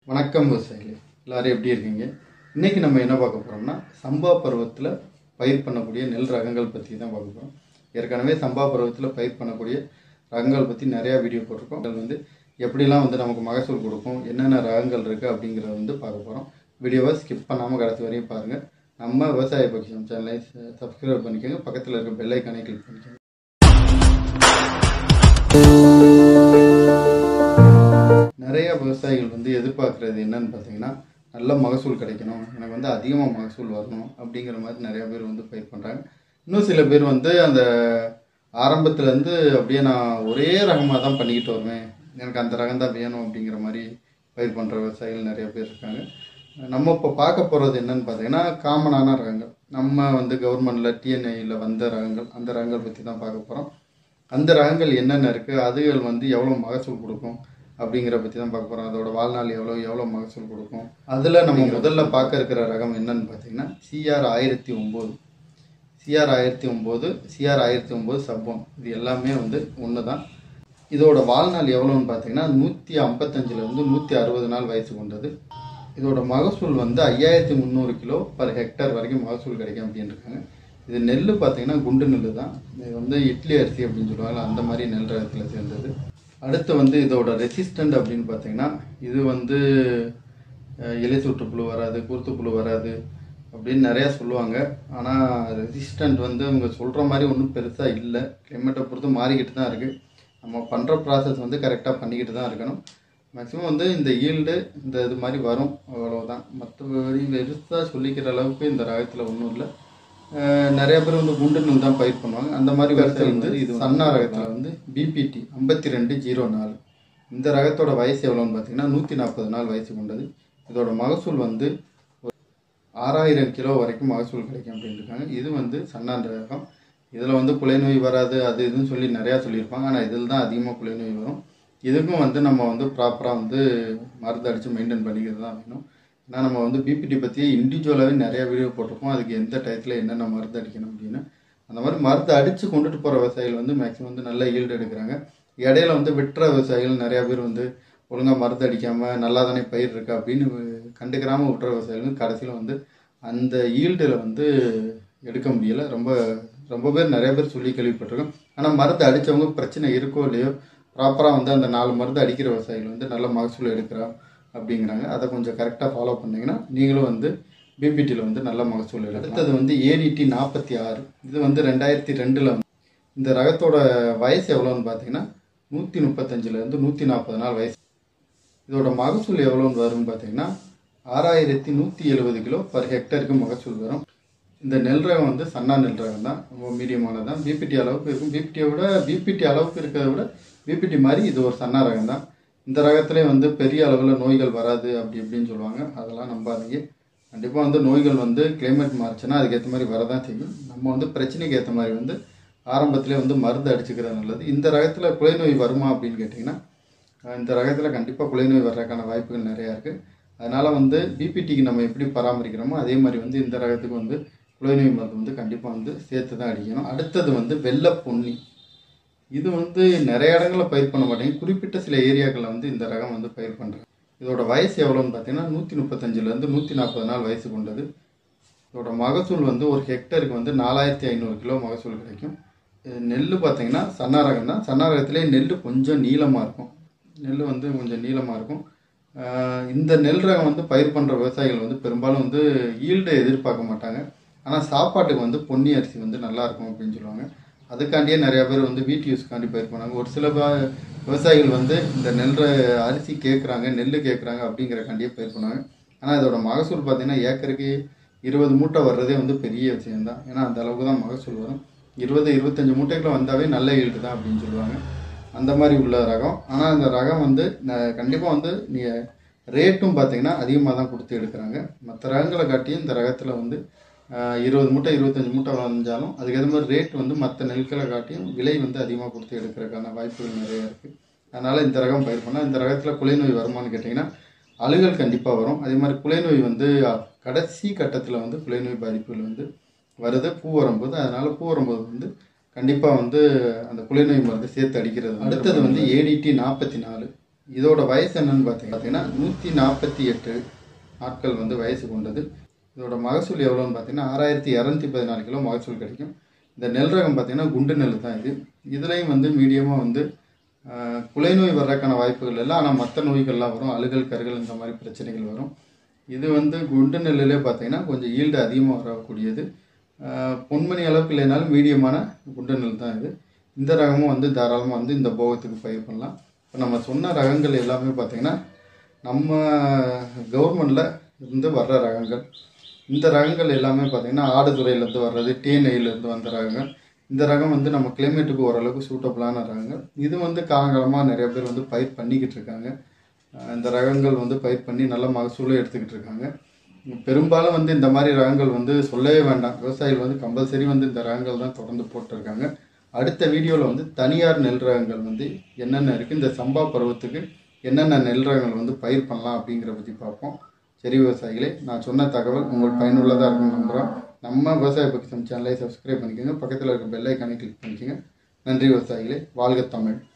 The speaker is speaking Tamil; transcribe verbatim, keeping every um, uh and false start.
வணக்கம் விவசாயிகளே, எல்லாரும் எப்படி இருக்கீங்க? இன்றைக்கி நம்ம என்ன பார்க்க போகிறோம்னா, சம்பா பருவத்தில் பயிர் பண்ணக்கூடிய நெல் ரகங்கள் பற்றி தான் பார்க்க போகிறோம். ஏற்கனவே சம்பா பருவத்தில் பயிர் பண்ணக்கூடிய ரகங்கள் பற்றி நிறையா வீடியோ போட்டிருக்கோம். அது வந்து எப்படிலாம் வந்து நமக்கு மகசூல் கொடுக்கும், என்னென்ன ரகங்கள் இருக்குது அப்படிங்கிறத வந்து பார்க்க போகிறோம். வீடியோவை ஸ்கிப் பண்ணாமல் கடைசி வரையும் பாருங்கள். நம்ம விவசாய பக்ஷம் சேனலை சப்ஸ்கிரைப் பண்ணிக்கோங்க, பக்கத்தில் இருக்க பெல் ஐக்கானை கிளிக் பண்ணிக்கோங்க. நிறைய விவசாயிகள் வந்து எதிர்பார்க்குறது என்னன்னு பார்த்தீங்கன்னா, நல்ல மகசூல் கிடைக்கணும், எனக்கு வந்து அதிகமாக மகசூல் வரணும் அப்படிங்கிற மாதிரி நிறையா பேர் வந்து பயிர் பண்ணுறாங்க. இன்னும் சில பேர் வந்து அந்த ஆரம்பத்துலேருந்து அப்படியே நான் ஒரே ரகமாக தான் பண்ணிக்கிட்டு வருவேன், எனக்கு அந்த ரகம் தான் வேணும் அப்படிங்கிற மாதிரி பயிர் பண்ணுற விவசாயிகள் நிறைய பேர் இருக்காங்க. நம்ம இப்போ பார்க்க போகிறது என்னன்னு பார்த்தீங்கன்னா, காமனான ரகங்கள், நம்ம வந்து கவர்மெண்டில் டிஎன்ஐயில் வந்த ரகங்கள், அந்த ரகங்கள் பற்றி தான் பார்க்க போகிறோம். அந்த ரகங்கள் என்னென்ன இருக்குது, அதுகள் வந்து எவ்வளோ மகசூல் கொடுக்கும் அப்படிங்கிற பற்றி தான் பார்க்க போகிறோம். அதோட வாழ்நாள் எவ்வளோ எவ்வளோ மகசூல் கொடுக்கும். அதில் நம்ம முதல்ல பார்க்க இருக்கிற ரகம் என்னன்னு பார்த்தீங்கன்னா, சிஆர் ஆயிரத்தி ஒம்பது சிஆர் ஆயிரத்தி ஒம்பது சிஆர் ஆயிரத்தி ஒம்பது சப்போன். இது எல்லாமே வந்து ஒன்று தான். இதோட வாழ்நாள் எவ்வளோன்னு பார்த்தீங்கன்னா, நூற்றி ஐம்பத்தஞ்சிலேருந்து நூற்றி அறுபது நாள் வயசு கொண்டது. இதோட மகசூல் வந்து ஐயாயிரத்தி முந்நூறு கிலோ பர் ஹெக்டர் வரைக்கும் மகசூல் கிடைக்கும் அப்படின்னு இருக்காங்க. இது நெல் பார்த்தீங்கன்னா குண்டு நெல் தான். இது வந்து இட்லி அரிசி அப்படின்னு சொல்லுவாங்க, அந்த மாதிரி நெல் ரகத்தில் சேர்ந்தது. அடுத்து வந்து இதோட ரெசிஸ்டண்ட் அப்படின்னு பார்த்தீங்கன்னா, இது வந்து இலை சுற்றுப்புழு வராது, குருத்துப்புழு வராது அப்படின்னு நிறையா சொல்லுவாங்க. ஆனால் ரெசிஸ்டண்ட் வந்து அவங்க சொல்கிற மாதிரி ஒன்றும் பெருசாக இல்லை. கிளைமேட்டை பொறுத்து மாறிக்கிட்டு தான் இருக்குது. நம்ம பண்ணுற ப்ராசஸ் வந்து கரெக்டாக பண்ணிக்கிட்டு தான் இருக்கணும். மேக்ஸிமம் வந்து இந்த ஈல்டு இந்த இது மாதிரி வரும், அவ்வளோதான். மற்றபடி பெருசாக சொல்லிக்கிற அளவுக்கு இந்த ரகத்தில் ஒன்றும் இல்லை. நிறைய பேர் வந்து குண்டு நெல் தான் பயிர் பண்ணுவாங்க. அந்த மாதிரி வரிசை வந்து இது சன்னா ரகத்தில் வந்து பிபிடி ஐம்பத்தி ரெண்டு ஜீரோ நாலு. இந்த ரகத்தோட வயசு எவ்வளோன்னு பார்த்தீங்கன்னா, நூற்றி நாற்பது நாள் வயசு கொண்டது. இதோட மகசூல் வந்து ஆறாயிரம் கிலோ வரைக்கும் மகசூல் கிடைக்கும் அப்படின்னு இருக்காங்க. இது வந்து சன்னான்ற ரகம். இதில் வந்து குலை நோய் வராது, அது இதுன்னு சொல்லி நிறையா சொல்லியிருப்பாங்க. ஆனால் இதில் தான் அதிகமாக குலை நோய் வரும். இதுக்கும் வந்து நம்ம வந்து ப்ராப்பராக வந்து மருந்து அடித்து மெயின்டைன் பண்ணிக்கிறது தான் வேணும். ஏன்னா நம்ம வந்து பிபிடி பற்றி இண்டிவிஜுவலாகவே நிறையா வீடியோ போட்டிருப்போம், அதுக்கு எந்த டயத்தில் என்னென்ன மருந்து அடிக்கணும் அப்படின்னு. அந்த மாதிரி மருந்து அடித்து கொண்டுட்டு போகிற விவசாயிகள் வந்து மேக்ஸிமம் வந்து நல்ல ஈல்டு எடுக்கிறாங்க. இடையில வந்து வெட்டுற விவசாயிகள் நிறையா பேர் வந்து ஒழுங்காக மருந்து அடிக்காமல் நல்லா தானே பயிர் இருக்கா அப்படின்னு கண்டுக்கிறாமல் விட்டுற விவசாயிகள் கடைசியில் வந்து அந்த ஈல்டில் வந்து எடுக்க முடியலை. ரொம்ப ரொம்ப பேர் நிறைய பேர் சொல்லி கேள்விப்பட்டிருக்கோம். ஆனால் மருந்து அடித்தவங்க பிரச்சனை இருக்கோ இல்லையோ ப்ராப்பராக வந்து அந்த நாலு மருந்து அடிக்கிற விவசாயிகள் வந்து நல்ல மகசூல் எடுக்கிறா அப்படிங்கிறாங்க. அதை கொஞ்சம் கரெக்டாக ஃபாலோ பண்ணிங்கன்னா நீங்களும் வந்து பிபிடியில் வந்து நல்ல மகசூல் எடுக்கும். அடுத்தது வந்து ஏடிடி நாற்பத்தி ஆறு. இது வந்து ரெண்டாயிரத்தி ரெண்டில் வந்து இந்த ரகத்தோட வயசு எவ்வளோன்னு பார்த்தீங்கன்னா, நூற்றி முப்பத்தஞ்சிலேருந்து நூற்றி நாற்பது நாள் வயசு. இதோட மகசூல் எவ்வளோன்னு வரும்னு பார்த்தீங்கன்னா, ஆறாயிரத்தி நூற்றி எழுபது கிலோ பர் ஹெக்டருக்கு மகசூல் வரும். இந்த நெல் ரகம் வந்து சன்னா நெல் ரகம் தான், ரொம்ப மீடியமானது தான். பிபிடி அளவுக்கு இருக்கும். பிபிடியை விட பிபிடி அளவுக்கு இருக்கிறத விட பிபிடி மாதிரி இது ஒரு சன்னா ரகம் தான். இந்த ரகத்திலே வந்து பெரிய அளவில் நோய்கள் வராது அப்படி இப்படின்னு சொல்லுவாங்க, அதெல்லாம் நம்பாதீங்க. கண்டிப்பாக வந்து நோய்கள் வந்து கிளைமேட் மாறிச்சுன்னா அதுக்கேற்ற மாதிரி வரதான் செய்யும். நம்ம வந்து பிரச்சனைக்கு ஏற்ற மாதிரி வந்து ஆரம்பத்திலே வந்து மருந்து அடிச்சுக்கிறது நல்லது. இந்த ரகத்தில் குலை நோய் வருமா அப்படின்னு கேட்டிங்கன்னா, இந்த ரகத்தில் கண்டிப்பாக குலை நோய் வர்றதுக்கான வாய்ப்புகள் நிறையா இருக்குது. அதனால் வந்து பிபிடிக்கு நம்ம எப்படி பராமரிக்கிறோமோ அதே மாதிரி வந்து இந்த ரகத்துக்கு வந்து குலை நோய் மருந்து வந்து கண்டிப்பாக வந்து சேர்த்து தான் அடிக்கணும். அடுத்தது வந்து வெள்ளை பொன்னி. இது வந்து நிறைய இடங்களில் பயிர் பண்ண மாட்டேங்க, குறிப்பிட்ட சில ஏரியாக்களில் வந்து இந்த ரகம் வந்து பயிர் பண்ணுறாங்க. இதோட வயசு எவ்வளோன்னு பார்த்தீங்கன்னா, நூற்றி முப்பத்தஞ்சிலேருந்து நூற்றி நாற்பது நாள் வயசு கொண்டது. இதோட மகசூல் வந்து ஒரு ஹெக்டருக்கு வந்து நாலாயிரத்தி ஐநூறு கிலோ மகசூல் கிடைக்கும். நெல் பார்த்தீங்கன்னா சன்னா ரகம் தான். சன்னா ரகத்திலே நெல் கொஞ்சம் நீளமாக இருக்கும். நெல் வந்து கொஞ்சம் நீளமாக இருக்கும். இந்த நெல் ரகம் வந்து பயிர் பண்ணுற விவசாயிகள் வந்து பெரும்பாலும் வந்து ஈல்டை எதிர்பார்க்க மாட்டாங்க. ஆனால் சாப்பாட்டுக்கு வந்து பொன்னி அரிசி வந்து நல்லாயிருக்கும் அப்படின்னு சொல்லுவாங்க. அதுக்காண்டியே நிறையா பேர் வந்து வீட்டு யூஸ்க்காண்டி பயிர் பண்ணாங்க. ஒரு சில விவசாயிகள் வந்து இந்த நெல் அரிசி கேட்குறாங்க, நெல் கேட்குறாங்க அப்படிங்கிறக்காண்டியே பயிர் பண்ணாங்க. ஆனால் இதோட மகசூல் பார்த்திங்கன்னா ஏக்கருக்கு இருபது மூட்டை வர்றதே வந்து பெரிய விஷயம்தான். ஏன்னா அந்த அளவுக்கு தான் மகசூல் வரும். இருபது இருபத்தஞ்சி மூட்டைக்குள்ள வந்தாவே நல்ல ஈல்டு தான் அப்படின்னு சொல்லுவாங்க. அந்த மாதிரி உள்ள ரகம். ஆனால் அந்த ரகம் வந்து கண்டிப்பாக வந்து நீங்கள் ரேட்டும் பார்த்திங்கன்னா அதிகமாக தான் கொடுத்து எடுக்கிறாங்க. மற்ற ரகங்களை காட்டியும் இந்த ரகத்தில் வந்து இருபது மூட்டை இருபத்தஞ்சி மூட்டை வந்தாலும் அதுக்கேற்ற மாதிரி ரேட் வந்து மற்ற நெல்களை காட்டியும் விலை வந்து அதிகமாக கொடுத்து எடுக்கிறதுக்கான வாய்ப்புகள் நிறையா இருக்குது. அதனால் இந்த ரகம் பயிர் பண்ணால் இந்த ரகத்தில் குலை நோய் வருமானு கேட்டிங்கன்னா, அழுகல் கண்டிப்பாக வரும். அதே மாதிரி குலை நோய் வந்து கடைசி கட்டத்தில் வந்து குலை நோய் பாதிப்புகள் வந்து வருது பூ வரும்போது. அதனால் பூ வரும்போது வந்து கண்டிப்பாக வந்து அந்த குலை நோய் மருந்து சேர்த்து அடிக்கிறது. அடுத்தது வந்து ஏடிடி நாற்பத்தி நாலு. இதோட வயசு என்னன்னு பார்த்தீங்கன்னா நூற்றி நாற்பத்தி எட்டு நாட்கள் வந்து வயசு கொண்டது. இதோட மகசூல் எவ்வளோன்னு பார்த்தீங்கன்னா ஆறாயிரத்தி இரநூத்தி பதினாலு கிலோ மகசூல் கிடைக்கும். இந்த நெல் ரகம் பார்த்தீங்கன்னா குண்டு நெல் தான் இது. இதுலேயும் வந்து மீடியமாக வந்து குலை நோய் வர்றதுக்கான வாய்ப்புகள் இல்லை. ஆனால் மற்ற நோய்கள்லாம் வரும், அழுகல் கருகல் இந்த மாதிரி பிரச்சனைகள் வரும். இது வந்து குண்டு நெல்லிலே பார்த்தீங்கன்னா கொஞ்சம் ஈல்டு அதிகமாக வரக்கூடியது. பொன்மணி அளவுக்கு இல்லைனாலும் மீடியமான குண்டு நெல் தான் இது. இந்த ரகமும் வந்து தாராளமாக வந்து இந்த போகத்துக்கு பயிர் பண்ணலாம். இப்போ நம்ம சொன்ன ரகங்கள் எல்லாமே பார்த்திங்கன்னா நம்ம கவர்மெண்டில் இருந்து வர்ற ரகங்கள். இந்த ரகங்கள் எல்லாமே பார்த்திங்கன்னா ஆடுதுறையிலேருந்து வர்றது, டேநெயிலேருந்து வந்த ரகங்கள். இந்த ரகம் வந்து நம்ம கிளைமேட்டுக்கு ஓரளவுக்கு சூட்டபுளான ரகங்கள். இது வந்து காலங்காலமாக நிறைய பேர் வந்து பயிர் பண்ணிக்கிட்டு இருக்காங்க. இந்த ரகங்கள் வந்து பயிர் பண்ணி நல்ல மகசூலும் எடுத்துக்கிட்டு இருக்காங்க. பெரும்பாலும் வந்து இந்த மாதிரி ரகங்கள் வந்து சொல்லவே வேண்டாம், விவசாயிகள் வந்து கம்பல்சரி வந்து இந்த ரகங்கள் தான் தொடர்ந்து போட்டிருக்காங்க. அடுத்த வீடியோவில் வந்து தனியார் நெல் ரகங்கள் வந்து என்னென்ன இருக்குது, இந்த சம்பா பருவத்துக்கு என்னென்ன நெல் ரகங்கள் வந்து பயிர் பண்ணலாம் அப்படிங்கிற பற்றி பார்ப்போம். சரி விவசாயிகளே, நான் சொன்ன தகவல் உங்களுக்கு பயனுள்ளதாக இருக்குன்னு நம்புகிறோம். நம்ம விவசாய பக்கம் சேனலை சப்ஸ்கிரைப் பண்ணிக்கோங்க, பக்கத்தில் இருக்க பெல் ஐக்கானை கிளிக் பண்ணிக்கோங்க. நன்றி விவசாயிகளே, வாழ்க தமிழ்.